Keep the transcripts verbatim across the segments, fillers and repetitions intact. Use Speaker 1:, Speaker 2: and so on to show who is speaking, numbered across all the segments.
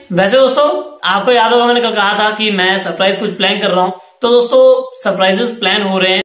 Speaker 1: वैसे दोस्तों आपको याद होगा मैंने कल कहा था कि मैं सरप्राइज कुछ प्लान कर रहा हूं, तो दोस्तों सरप्राइजेस प्लान हो रहे हैं।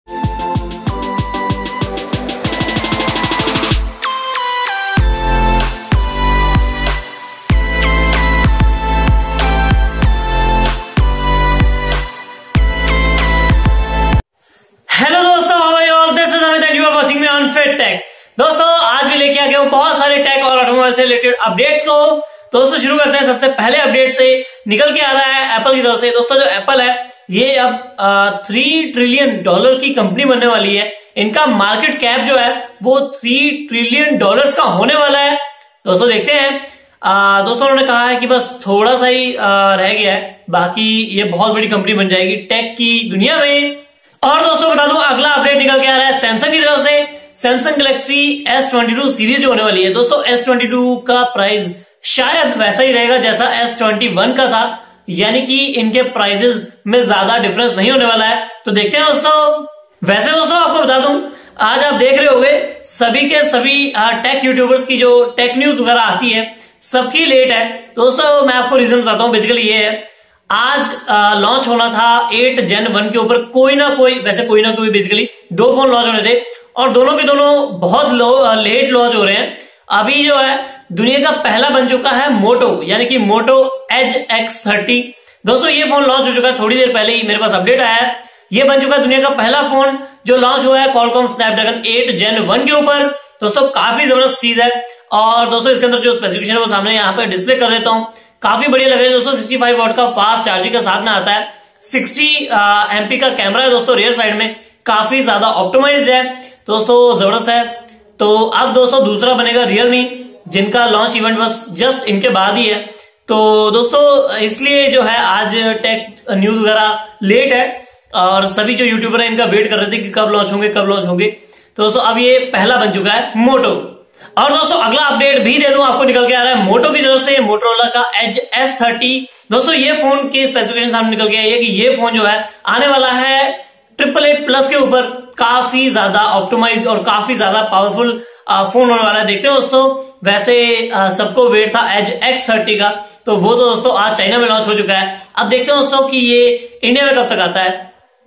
Speaker 1: हेलो दोस्तों, how are you all? This is Amit and you are watching me on fit tech. दोस्तों आज भी लेके आ गया हूं बहुत सारे टेक और ऑटोमोबाइल से रिलेटेड अपडेट्स को। तो दोस्तों शुरू करते हैं सबसे पहले अपडेट से। निकल के आ रहा है एप्पल की तरफ से। दोस्तों जो एप्पल है ये अब थ्री ट्रिलियन डॉलर की कंपनी बनने वाली है। इनका मार्केट कैप जो है वो थ्री ट्रिलियन डॉलर्स का होने वाला है। दोस्तों देखते हैं। आ, दोस्तों उन्होंने कहा है कि बस थोड़ा सा ही आ, रह गया है, बाकी ये बहुत बड़ी कंपनी बन जाएगी टेक की दुनिया में। और दोस्तों बता दूं अगला अपडेट निकल के आ रहा है सैमसंग की तरफ से। Samsung Galaxy S twenty two series जो होने वाली है, दोस्तों एस ट्वेंटी टू का प्राइस शायद वैसा ही रहेगा जैसा एस ट्वेंटी वन का था, यानी कि इनके प्राइसेस में ज्यादा डिफरेंस नहीं होने वाला है। तो देखते हैं दोस्तों। वैसे दोस्तों आपको बता दूं आज आप देख रहे होंगे सभी के सभी टेक यूट्यूबर्स की जो टेक न्यूज वगैरह आती है सबकी लेट है। दोस्तों मैं आपको रीजन बताता हूं। बेसिकली ये है आज लॉन्च होना था एट जेन वन के ऊपर कोई ना कोई, वैसे कोई ना कोई बेसिकली दो फोन लॉन्च होने थे और दोनों के दोनों बहुत लो लेट लॉन्च हो रहे हैं। अभी जो है दुनिया का पहला बन चुका है मोटो, यानी कि मोटो एज एक्स थर्टी। दोस्तों ये फोन लॉन्च हो चुका है थोड़ी देर पहले ही, मेरे पास अपडेट आया है। ये बन चुका है दुनिया का पहला फोन जो लॉन्च हुआ है Qualcomm Snapdragon eight gen one के ऊपर। दोस्तों काफी जबरदस्त चीज है। और दोस्तों इसके अंदर जो स्पेसिफिकेशन है वो सामने यहाँ पे डिस्प्ले कर देता हूँ। काफी बढ़िया लग रहा है दोस्तों। सिक्सटी फाइव वॉट का फास्ट चार्जिंग के साथ में आता है। सिक्सटी एमपी का कैमरा है दोस्तों रियर साइड में, काफी ज्यादा ऑप्टिमाइज्ड है दोस्तों, जबरदस्त है। तो अब दोस्तों दूसरा बनेगा रियलमी, जिनका लॉन्च इवेंट बस जस्ट इनके बाद ही है। तो दोस्तों इसलिए जो है आज टेक न्यूज वगैरह लेट है और सभी जो यूट्यूबर है इनका वेट कर रहे थे कि कब लॉन्च होंगे कब लॉन्च होंगे। तो दोस्तों अब ये पहला बन चुका है मोटो। और दोस्तों अगला अपडेट भी दे दूं आपको, निकल के आ रहा है मोटो की तरफ से मोटोरोला का एज एस थर्टी। दोस्तों ये फोन के स्पेसिफिकेशन सामने निकल के आई है कि ये फोन जो है आने वाला है ट्रिपल एट प्लस के ऊपर, काफी ज्यादा ऑप्टिमाइज और काफी ज्यादा पावरफुल फोन होने वाला है। देखते हैं दोस्तों। वैसे सबको वेट था एज एक्स थर्टी का, तो वो तो दोस्तों आज चाइना में लॉन्च हो चुका है। अब देखते हैं दोस्तों कि ये इंडिया में कब तक आता है।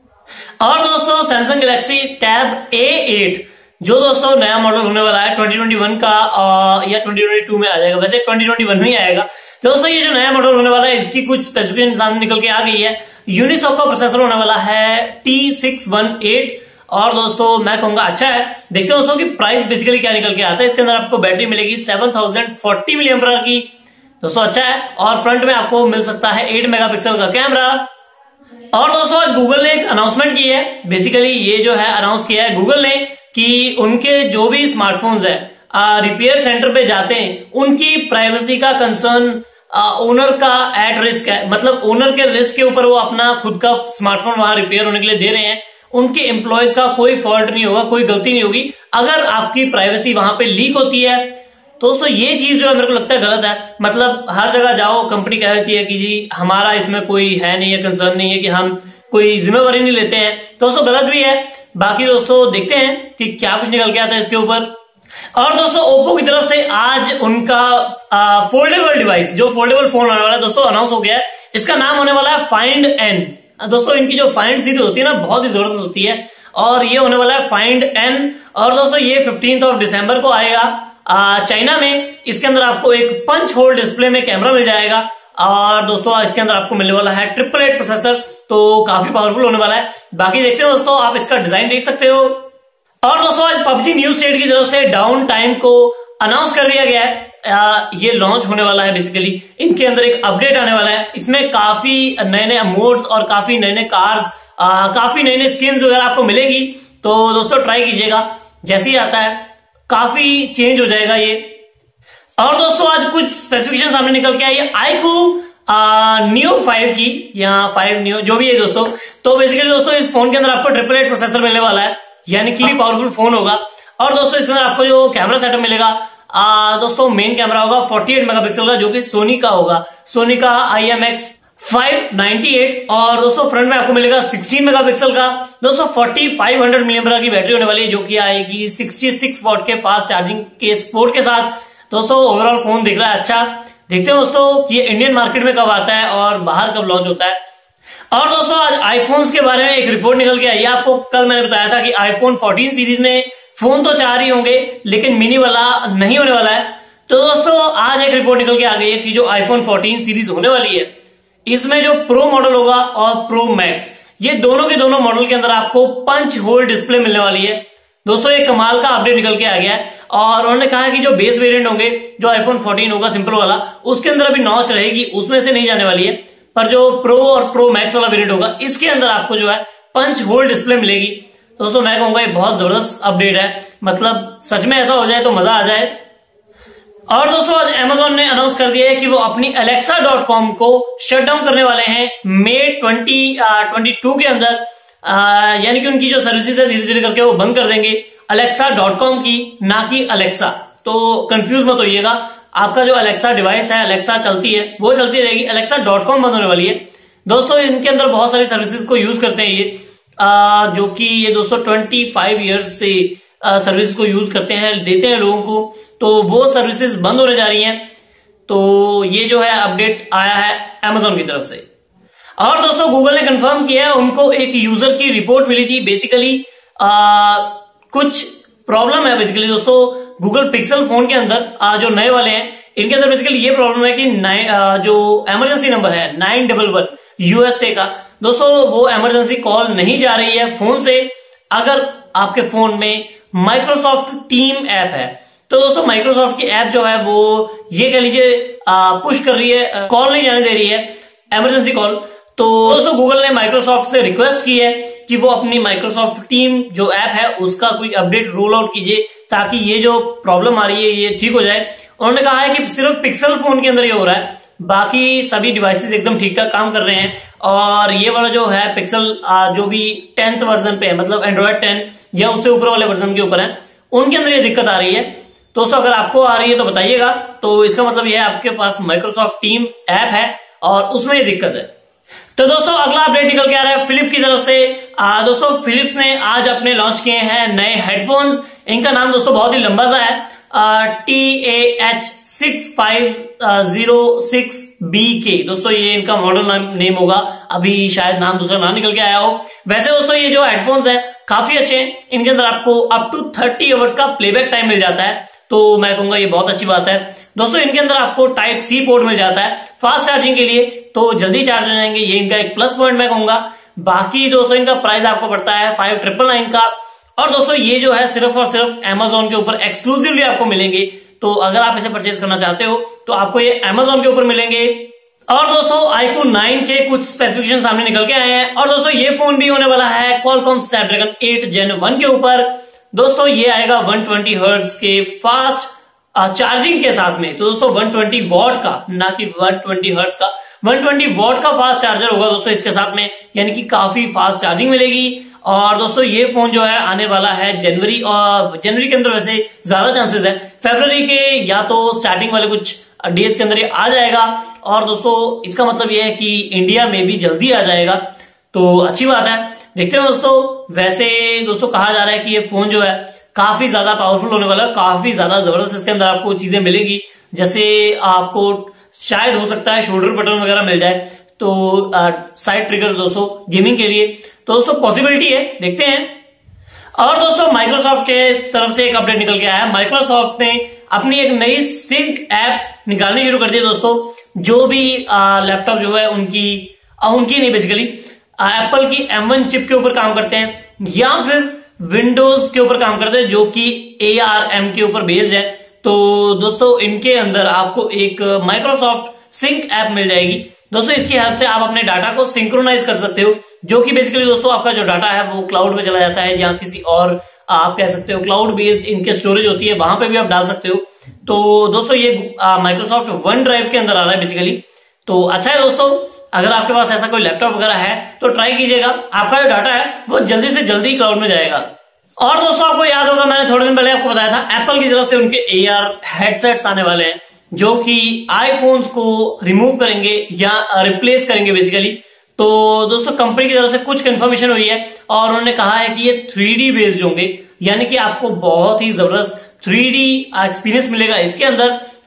Speaker 1: और दोस्तों Samsung Galaxy Tab A eight जो दोस्तों नया मॉडल होने वाला है ट्वेंटी ट्वेंटी वन का आ, या ट्वेंटी ट्वेंटी टू में आ जाएगा, वैसे ट्वेंटी ट्वेंटी वन में ही आएगा। तो दोस्तों ये जो नया मॉडल होने वाला है इसकी कुछ स्पेसिफिकेशन सामने निकल के आ गई है। यूनिसॉक का प्रोसेसर होने वाला है टी सिक्स वन एट और दोस्तों मैं कहूंगा अच्छा है। देखते हैं दोस्तों कि प्राइस बेसिकली क्या निकल के आता है। इसके अंदर आपको बैटरी मिलेगी seven thousand forty milliampere की, दोस्तों अच्छा है। और फ्रंट में आपको मिल सकता है एट मेगापिक्सल का कैमरा। और दोस्तों आज गूगल ने एक अनाउंसमेंट की है। बेसिकली ये जो है अनाउंस किया है गूगल ने कि उनके जो भी स्मार्टफोन्स है रिपेयर सेंटर पे जाते हैं उनकी प्राइवेसी का कंसर्न ओनर का एट रिस्क है। मतलब ओनर के रिस्क के ऊपर वो अपना खुद का स्मार्टफोन वहां रिपेयर होने के लिए दे रहे हैं। उनके एम्प्लॉयज का कोई फॉल्ट नहीं होगा, कोई गलती नहीं होगी अगर आपकी प्राइवेसी वहां पे लीक होती है। तो दोस्तों ये चीज जो है मेरे को लगता है गलत है। मतलब हर जगह जाओ कंपनी कह देती है कि जी हमारा इसमें कोई है नहीं है, कंसर्न नहीं है, कि हम कोई जिम्मेवारी नहीं लेते हैं। तो दोस्तों गलत भी है। बाकी दोस्तों देखते हैं कि क्या कुछ निकल के आता है इसके ऊपर। और दोस्तों ओप्पो की तरफ से आज उनका आ, फोल्डेबल डिवाइस जो फोल्डेबल फोन आने वाला है दोस्तों अनाउंस हो गया है। इसका नाम होने वाला है फाइंड एन। दोस्तों इनकी जो फाइंड सीरीज होती है ना बहुत ही जबरदस्त होती है और ये होने वाला है फाइंड एन। और दोस्तों ये फिफ्टींथ ऑफ दिसंबर को आएगा चाइना में। इसके अंदर आपको एक पंच होल डिस्प्ले में कैमरा मिल जाएगा और दोस्तों इसके अंदर आपको मिलने वाला है ट्रिपल एट प्रोसेसर, तो काफी पावरफुल होने वाला है। बाकी देखते हो दोस्तों, आप इसका डिजाइन देख सकते हो। और दोस्तों आज पबजी न्यू स्टेट की तरफ से डाउन टाइम को अनाउंस कर दिया गया है। आ, ये लॉन्च होने वाला है। बेसिकली इनके अंदर एक अपडेट आने वाला है। इसमें काफी नए नए मोड्स और काफी नए नए कार्स, काफी नए नए स्किन्स वगैरह आपको मिलेगी। तो दोस्तों ट्राई कीजिएगा, जैसे ही आता है काफी चेंज हो जाएगा ये। और दोस्तों आज कुछ स्पेसिफिकेशन सामने निकल के आई है आईक्यू नियो फाइव की, या फाइव नियो जो भी है दोस्तों। तो बेसिकली दोस्तों इस फोन के अंदर आपको ट्रिपल एट प्रोसेसर मिलने वाला है, यानी कि पावरफुल फोन होगा। और दोस्तों इसके अंदर आपको जो कैमरा सेटअप मिलेगा आ, दोस्तों मेन कैमरा होगा फोर्टी एट मेगापिक्सल का, जो कि सोनी का होगा, सोनी का I M X five ninety eight. और दोस्तों फ्रंट में आपको मिलेगा सिक्सटीन मेगापिक्सल का। दोस्तों forty five hundred milliampere की बैटरी होने वाली है, जो कि आएगी सिक्सटी सिक्स वॉट के फास्ट चार्जिंग के सपोर्ट के साथ। दोस्तों ओवरऑल फोन दिख रहा है अच्छा। देखते हैं दोस्तों कि ये इंडियन मार्केट में कब आता है और बाहर कब लॉन्च होता है। और दोस्तों आज आईफोन्स के बारे में एक रिपोर्ट निकल के आई है। आपको कल मैंने बताया था कि आईफोन फोर्टीन सीरीज में फोन तो चार ही होंगे लेकिन मिनी वाला नहीं होने वाला है। तो दोस्तों आज एक रिपोर्ट निकल के आ गई है कि जो आईफोन फोर्टीन सीरीज होने वाली है इसमें जो प्रो मॉडल होगा और प्रो मैक्स, ये दोनों के दोनों मॉडल के अंदर आपको पंच होल डिस्प्ले मिलने वाली है। दोस्तों एक कमाल का अपडेट निकल के आ गया है और उन्होंने कहा है कि जो बेस वेरिएंट होंगे, जो आईफोन फोर्टीन होगा सिंपल वाला, उसके अंदर अभी नॉच रहेगी, उसमें से नहीं जाने वाली है। पर जो प्रो और प्रो मैक्स वाला वेरिएंट होगा इसके अंदर आपको जो है पंच होल डिस्प्ले मिलेगी। दोस्तों मैं कहूंगा ये बहुत जबरदस्त अपडेट है, मतलब सच में ऐसा हो जाए तो मजा आ जाए। और दोस्तों आज Amazon ने अनाउंस कर दिया है कि वो अपनी अलेक्सा डॉट कॉम को शट डाउन करने वाले हैं मई ट्वेंटी ट्वेंटी टू के अंदर, यानी कि उनकी जो सर्विसेज है धीरे धीरे करके वो बंद कर देंगे अलेक्सा डॉट कॉम की, ना कि अलेक्सा। तो कंफ्यूज मत होइएगा, आपका जो अलेक्सा डिवाइस है, अलेक्सा चलती है वो चलती रहेगी, अलेक्सा डॉट कॉम बंद होने वाली है। दोस्तों इनके अंदर बहुत सारी सर्विसेज को यूज करते हैं ये, आ, जो कि ये दोस्तों ट्वेंटी फाइव ईयर्स से सर्विस को यूज करते हैं, देते हैं लोगों को, तो वो सर्विसेज बंद होने जा रही हैं। तो ये जो है अपडेट आया है Amazon की तरफ से। और दोस्तों गूगल ने कंफर्म किया है, उनको एक यूजर की रिपोर्ट मिली थी। बेसिकली कुछ प्रॉब्लम है बेसिकली दोस्तों गूगल पिक्सल फोन के अंदर, आ, जो नए वाले हैं इनके अंदर बेसिकली ये प्रॉब्लम है कि आ, जो इमरजेंसी नंबर है नाइन डबल वन यूएसए का, दोस्तों वो इमरजेंसी कॉल नहीं जा रही है फोन से अगर आपके फोन में माइक्रोसॉफ्ट टीम ऐप है। तो दोस्तों माइक्रोसॉफ्ट की ऐप जो है वो ये कह लीजिए पुश कर रही है, कॉल नहीं जाने दे रही है, इमरजेंसी कॉल। तो दोस्तों गूगल ने माइक्रोसॉफ्ट से रिक्वेस्ट की है कि वो अपनी माइक्रोसॉफ्ट टीम जो ऐप है उसका कोई अपडेट रोल आउट कीजिए ताकि ये जो प्रॉब्लम आ रही है ये ठीक हो जाए। उन्होंने कहा है कि सिर्फ पिक्सल फोन के अंदर ये हो रहा है, बाकी सभी डिवाइसेस एकदम ठीक ठाक काम कर रहे हैं। और ये वाला जो है पिक्सल जो भी टेंथ वर्जन पे है, मतलब एंड्रॉइड टेन या उससे ऊपर वाले वर्जन के ऊपर है, उनके अंदर ये दिक्कत आ रही है। दोस्तों अगर आपको आ रही है तो बताइएगा। तो इसका मतलब ये है आपके पास माइक्रोसॉफ्ट टीम ऐप है और उसमें ये दिक्कत है। तो दोस्तों अगला अपडेट निकल के आ रहा है फिलिप की तरफ से। आ, दोस्तों फिलिप्स ने आज अपने लॉन्च किए हैं नए हेडफोन्स। इनका नाम दोस्तों बहुत ही लंबा सा है, T A H six five zero six B K. दोस्तों ये इनका मॉडल नेम होगा, अभी शायद नाम दूसरा नाम निकल के आया हो। वैसे दोस्तों ये जो हेडफोन्स है काफी अच्छे हैं, इनके अंदर आपको अप टू थर्टी आवर्स का प्लेबैक टाइम मिल जाता है, तो मैं कहूंगा ये बहुत अच्छी बात है। दोस्तों इनके अंदर आपको टाइप सी पोर्ट मिल जाता है फास्ट चार्जिंग के लिए, तो जल्दी चार्ज हो जाएंगे, ये इनका एक प्लस पॉइंट मैं कहूंगा। बाकी दोस्तों इनका प्राइस आपको पड़ता है फाइव ट्रिपल नाइन का। और दोस्तों ये जो है सिर्फ और सिर्फ Amazon के ऊपर एक्सक्लूसिवली आपको मिलेंगे, तो अगर आप इसे परचेज करना चाहते हो तो आपको ये Amazon के ऊपर मिलेंगे। और दोस्तों आईक्यू नाइन के कुछ स्पेसिफिकेशन सामने निकल के आए हैं। और दोस्तों ये फोन भी होने वाला है Qualcomm Snapdragon eight gen one के ऊपर। दोस्तों ये आएगा वन ट्वेंटी हर्ट्ज के फास्ट चार्जिंग के साथ में। तो दोस्तों वन ट्वेंटी वॉट का, ना कि वन ट्वेंटी हर्ट्ज का, वन ट्वेंटी वॉट का फास्ट चार्जर होगा दोस्तों इसके साथ में, यानी कि काफी फास्ट चार्जिंग मिलेगी। और दोस्तों ये फोन जो है आने वाला है जनवरी, और जनवरी के अंदर वैसे ज्यादा चांसेस है, फरवरी के या तो स्टार्टिंग वाले कुछ डेज के अंदर ये आ जाएगा। और दोस्तों इसका मतलब ये है कि इंडिया में भी जल्दी आ जाएगा, तो अच्छी बात है। देखते हैं दोस्तों। वैसे दोस्तों कहा जा रहा है कि ये फोन जो है काफी ज्यादा पावरफुल होने वाला है, काफी ज्यादा जबरदस्त इसके अंदर आपको चीजें मिलेगी, जैसे आपको शायद हो सकता है शोल्डर बटन वगैरह मिल जाए, तो साइड ट्रिगर्स दोस्तों गेमिंग के लिए, तो दोस्तों पॉसिबिलिटी है, देखते हैं। और दोस्तों माइक्रोसॉफ्ट के तरफ से एक अपडेट निकल के आया है। माइक्रोसॉफ्ट ने अपनी एक नई सिंक ऐप निकालनी शुरू कर दी दोस्तों। जो भी लैपटॉप जो है उनकी आ, उनकी नहीं बेसिकली एप्पल की एम वन चिप के ऊपर काम करते हैं या फिर विंडोज के ऊपर काम करते हैं जो कि ए आर एम के ऊपर बेस्ड है, तो दोस्तों इनके अंदर आपको एक माइक्रोसॉफ्ट सिंक ऐप मिल जाएगी। दोस्तों इसकी हेल्प से आप अपने डाटा को सिंक्रोनाइज कर सकते हो, जो कि बेसिकली दोस्तों आपका जो डाटा है वो क्लाउड में चला जाता है या किसी और आप कह सकते हो क्लाउड बेस्ड इनके स्टोरेज होती है, वहां पे भी आप डाल सकते हो। तो दोस्तों ये माइक्रोसॉफ्ट वन ड्राइव के अंदर आ रहा है बेसिकली, तो अच्छा है दोस्तों। अगर आपके पास ऐसा कोई लैपटॉप वगैरह है तो ट्राई कीजिएगा, आपका जो डाटा है वो जल्दी से जल्दी क्लाउड में जाएगा। और दोस्तों आपको याद होगा मैंने थोड़े दिन पहले आपको बताया था एप्पल की तरफ से उनके ए आर हेडसेट्स आने वाले हैं जो कि आईफोन्स को रिमूव करेंगे या रिप्लेस करेंगे बेसिकली। तो दोस्तों कंपनी की तरफ से कुछ कंफर्मेशन हुई है और उन्होंने कहा है कि ये थ्री डी बेस्ड होंगे, यानी कि आपको बहुत ही जबरदस्त थ्री डी एक्सपीरियंस मिलेगा इसके अंदर।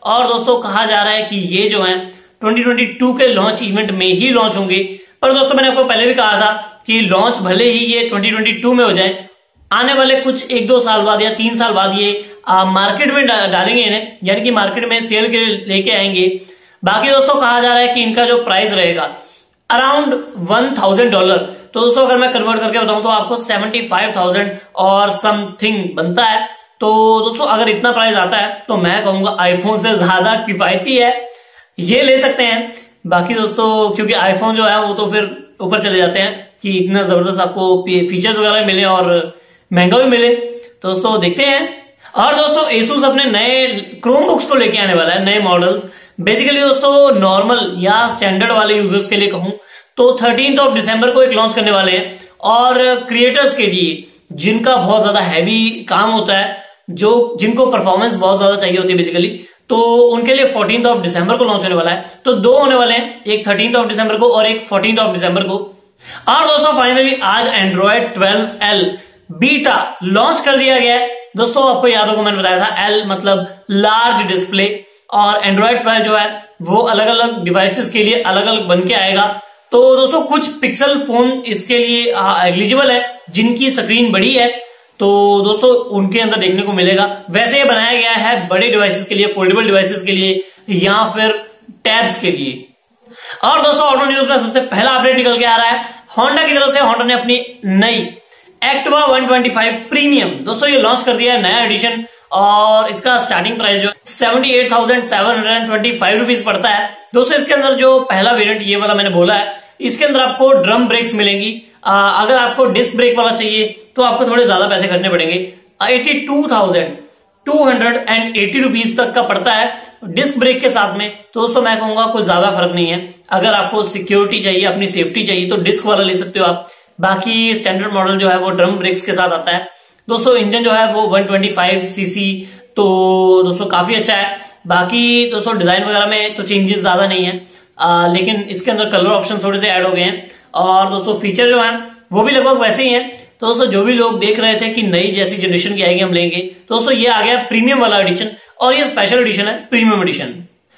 Speaker 1: और दोस्तों कहा जा रहा है कि ये जो है ट्वेंटी ट्वेंटी टू के लॉन्च इवेंट में ही लॉन्च होंगे। पर दोस्तों मैंने आपको पहले भी कहा था कि लॉन्च भले ही ये ट्वेंटी ट्वेंटी टू में हो जाए, आने वाले कुछ एक दो साल बाद या तीन साल बाद ये आ, मार्केट में डा, डालेंगे इन्हें, यानी कि मार्केट में सेल के लिए लेके आएंगे। बाकी दोस्तों कहा जा रहा है कि इनका जो प्राइस रहेगा अराउंड वन थाउजेंड डॉलर। तो दोस्तों अगर मैं कन्वर्ट करके बताऊं तो आपको सेवेंटी फाइव थाउजेंड और समथिंग बनता है। तो दोस्तों अगर इतना प्राइस आता है तो मैं कहूंगा आईफोन से ज्यादा किफायती है, ये ले सकते हैं। बाकी दोस्तों क्योंकि आईफोन जो है वो तो फिर ऊपर चले जाते हैं कि इतना जबरदस्त आपको फीचर्स वगैरह मिले और महंगा भी मिले। तो दोस्तों देखते हैं। और दोस्तों Asus अपने नए क्रोम बुक्स को लेके आने वाला है, नए मॉडल्स। बेसिकली दोस्तों नॉर्मल या स्टैंडर्ड वाले यूजर्स के लिए कहूं तो थर्टीन्थ ऑफ दिसंबर को एक लॉन्च करने वाले हैं। और क्रिएटर्स के लिए जिनका बहुत ज्यादा हैवी काम होता है, जो जिनको परफॉर्मेंस बहुत ज्यादा चाहिए होती है बेसिकली, तो उनके लिए फोर्टीन्थ ऑफ दिसंबर को लॉन्च होने वाला है। तो दो होने वाले हैं, एक थर्टीन्थ ऑफ दिसंबर को और एक फोर्टीन्थ ऑफ दिसंबर को। और दोस्तों फाइनली आज Android twelve L beta launch कर दिया गया है। दोस्तों आपको याद होगा मैंने बताया था एल मतलब लार्ज डिस्प्ले, और एंड्रॉयड ट्वेल्व जो है वो अलग अलग डिवाइसेस के लिए अलग अलग बन के आएगा। तो दोस्तों कुछ पिक्सल फोन इसके लिए एलिजिबल है जिनकी स्क्रीन बड़ी है, तो दोस्तों उनके अंदर देखने को मिलेगा। वैसे ये बनाया गया है बड़े डिवाइसेस के लिए, फोल्डेबल डिवाइसेस के लिए या फिर टैब्स के लिए। और दोस्तों ऑटो न्यूज में सबसे पहला अपडेट निकल के आ रहा है होंडा की तरफ से। होंडा ने अपनी नई Activa one twenty five premium दोस्तों ये लॉन्च कर दिया है, नया एडिशन। और इसका स्टार्टिंग प्राइस जो seventy eight thousand seven hundred twenty five rupees पड़ता है। दोस्तों इसके अंदर जो पहला वेरिएंट ये वाला मैंने बोला है, इसके अंदर आपको ड्रम ब्रेक्स मिलेंगी। आ, अगर आपको डिस्क ब्रेक वाला चाहिए तो आपको थोड़े ज्यादा पैसे खर्चने पड़ेंगे। Eighty two thousand two hundred and eighty rupees तक का पड़ता है डिस्क ब्रेक के साथ में। तो दोस्तों मैं कहूंगा कुछ ज्यादा फर्क नहीं है। अगर आपको सिक्योरिटी चाहिए, अपनी सेफ्टी चाहिए तो डिस्क वाला ले सकते हो आप। बाकी स्टैंडर्ड मॉडल जो है वो ड्रम ब्रेक्स के साथ आता है। दोस्तों इंजन जो है वो वन ट्वेंटी फाइव सीसी, तो दोस्तों काफी अच्छा है। बाकी दोस्तों डिजाइन वगैरह में तो चेंजेस ज्यादा नहीं है, आ, लेकिन इसके अंदर कलर ऑप्शन थोड़े से ऐड हो गए हैं। और दोस्तों फीचर जो है वो भी लगभग वैसे ही है। तो दोस्तों जो भी लोग देख रहे थे कि नई जैसी जनरेशन की आएगी हम लेंगे, तो दोस्तों ये आ गया प्रीमियम वाला एडिशन, और ये स्पेशल एडिशन है, प्रीमियम एडिशन।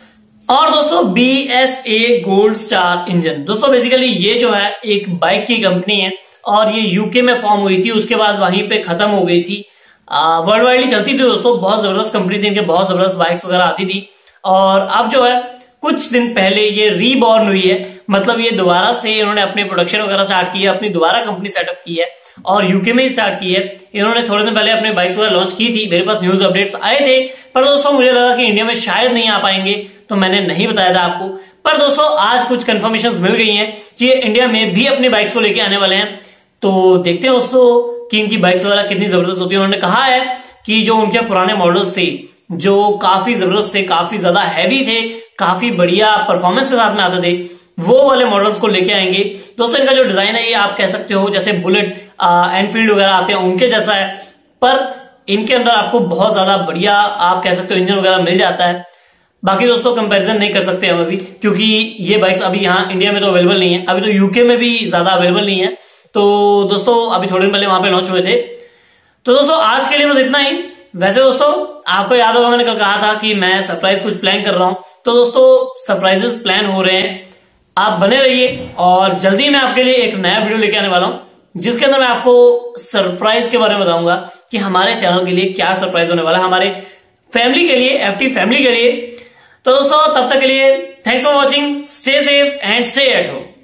Speaker 1: और दोस्तों B S A gold star engine, दोस्तों बेसिकली ये जो है एक बाइक की कंपनी है और ये यूके में फॉर्म हुई थी, उसके बाद वहीं पे खत्म हो गई थी। वर्ल्ड वाइडली चलती थी दोस्तों, बहुत जबरदस्त कंपनी थी, इनके बहुत जबरदस्त बाइक्स वगैरह आती थी। और अब जो है कुछ दिन पहले ये रीबॉर्न हुई है, मतलब ये दोबारा से इन्होंने अपने प्रोडक्शन वगैरह स्टार्ट की है, अपनी दोबारा कंपनी सेटअप की है और यूके में ही स्टार्ट की है। इन्होंने थोड़े दिन पहले अपने बाइक्स वगैरह लॉन्च की थी, मेरे पास न्यूज अपडेट्स आए थे, पर दोस्तों मुझे लगा कि इंडिया में शायद नहीं आ पाएंगे तो मैंने नहीं बताया था आपको। पर दोस्तों आज कुछ कंफर्मेशन मिल गई है कि ये इंडिया में भी अपनी बाइक्स को लेके आने वाले हैं। तो देखते हैं दोस्तों कि इनकी बाइक्स वगैरह कितनी जबरदस्त होती है। उन्होंने कहा है कि जो उनके पुराने मॉडल्स थे जो काफी जबरदस्त थे, काफी ज्यादा हैवी थे, काफी बढ़िया परफॉर्मेंस के साथ में आते थे, वो वाले मॉडल्स को लेके आएंगे। दोस्तों इनका जो डिजाइन है ये आप कह सकते हो जैसे बुलेट एनफील्ड वगैरह आते हैं उनके जैसा है, पर इनके अंदर आपको बहुत ज्यादा बढ़िया आप कह सकते हो इंजन वगैरह मिल जाता है। बाकी दोस्तों कंपैरिजन नहीं कर सकते हम अभी, क्योंकि ये बाइक्स अभी यहाँ इंडिया में तो अवेलेबल नहीं है, अभी तो यूके में भी ज्यादा अवेलेबल नहीं है। तो दोस्तों अभी थोड़े दिन पहले वहां पे लॉन्च हुए थे। तो दोस्तों आज के लिए बस इतना ही। वैसे दोस्तों आपको याद होगा मैंने कल कहा था कि मैं सरप्राइज कुछ प्लान कर रहा हूं, तो दोस्तों सरप्राइजेस प्लान हो रहे हैं, आप बने रहिए। और जल्दी मैं आपके लिए एक नया वीडियो लेके आने वाला हूं जिसके अंदर मैं आपको सरप्राइज के बारे में बताऊंगा कि हमारे चैनल के लिए क्या सरप्राइज होने वाला है, हमारे फैमिली के लिए, एफटी फैमिली के लिए। तो दोस्तों तब तक के लिए thanks for watching, stay safe and stay at home.